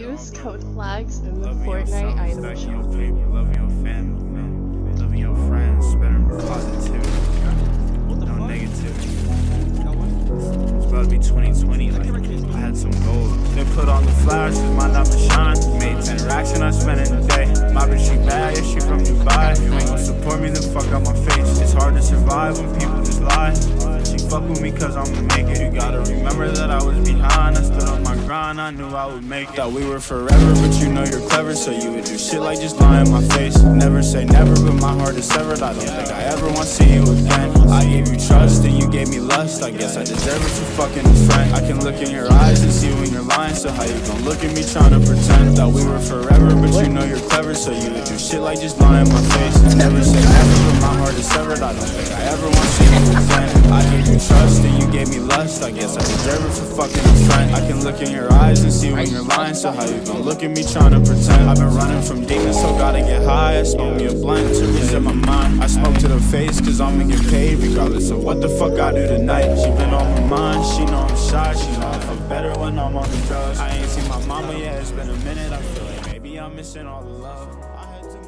use code flags in the Fortnite item shop. Loving your family, loving your friends, better positivity, no negativity. It's about to be 2020, like I had some gold. Then put on the flashes, my diamond shine. Made 10 racks and I spent it in a day. My bitch, she bad, yeah, she from Dubai. If you ain't gon' support me, then fuck out my face. It's hard to survive when people just lie. She fuck with me cause I'ma make it. You gotta remember that I was behind. I stood on my grind, I knew I would make it. Thought we were forever, but you know you're clever, so you would do shit like just lie in my face. Never say never, but my heart is severed. I don't think I ever want to see you again. I gave you trust and you gave me lust. I guess I deserve it for fucking a friend. I can look in your eyes and see when you're lying. So how you gon' look at me trying to pretend? Thought we were forever, but you know you're clever, so you would do shit like just lie in my face. Never say never, but my heart is severed. I don't think I ever want to see you again. I gave you trust and you gave me lust. I guess I deserve it for fucking a friend. I can look in your eyes and see when you're lying. So how you gon' look at me trying to pretend? I've been running from demons, so gotta get high. I smoke me a blunt to reset my mind. I smoke to the face cause I'ma get paid regardless of what the fuck I do tonight. She been on my mind, she know I'm shy. She know I feel better when I'm on the drugs. I ain't seen my mama yet, it's been a minute. I feel like maybe I'm missing all the love. I had to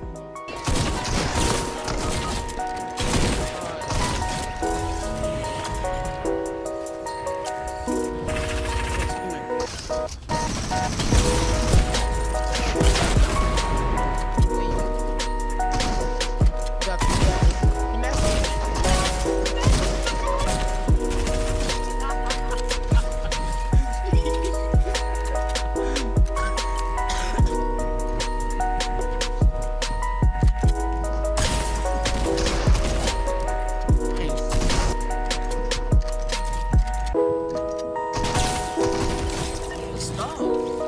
Stop.